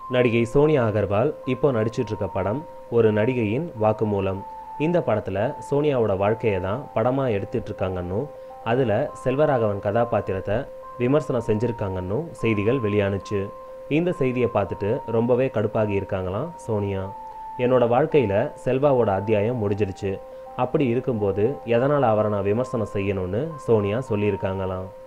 நடிகை சோனியா அகர்வால் இப்போ நடிச்சிட்டு இருக்க படம் ஒரு நடிகையின் வாக்குமூலம். இந்த படத்தில் சோனியாவோட வாழ்க்கையை தான் படமாக எடுத்துட்டு இருக்காங்கன்னும் அதில் செல்வராகவன் கதாபாத்திரத்தை விமர்சனம் செஞ்சுருக்காங்கன்னும் செய்திகள் வெளியானுச்சு. இந்த செய்தியை பார்த்துட்டு ரொம்பவே கடுப்பாகி இருக்காங்களாம் சோனியா. என்னோட வாழ்க்கையில் செல்வாவோட அத்தியாயம் முடிஞ்சிடுச்சு, அப்படி இருக்கும்போது எதனால் அவரை நான் விமர்சனம் செய்யணும்னு சோனியா சொல்லியிருக்காங்களாம்.